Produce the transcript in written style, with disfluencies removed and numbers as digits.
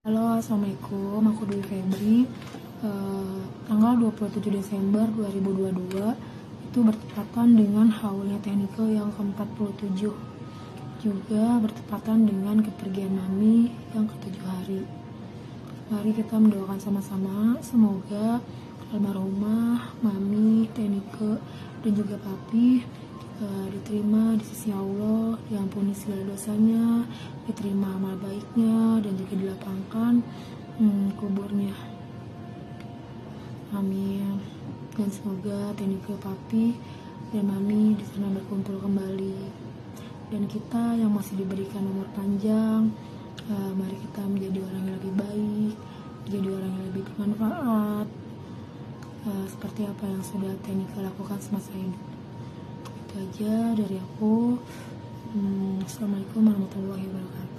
Halo, assalamualaikum. Aku Dwi Febri. Tanggal 27 Desember 2022 itu bertepatan dengan haulnya Teknike yang ke-47. Juga bertepatan dengan kepergian Mami yang ke-7 hari. Mari kita mendoakan sama-sama semoga almarhumah Mami, Teknike, dan juga Papi diterima di sisi Allah, diampuni segala dosanya, diterima amal baiknya, dan juga dilapangkan kuburnya. Amin. Dan semoga Teknike, Papi, dan Mami di sana berkumpul kembali. Dan kita yang masih diberikan umur panjang, mari kita menjadi orang yang lebih baik, menjadi orang yang lebih bermanfaat, seperti apa yang sudah Teknike lakukan semasa hidup. Itu aja dari aku. Assalamualaikum warahmatullahi wabarakatuh.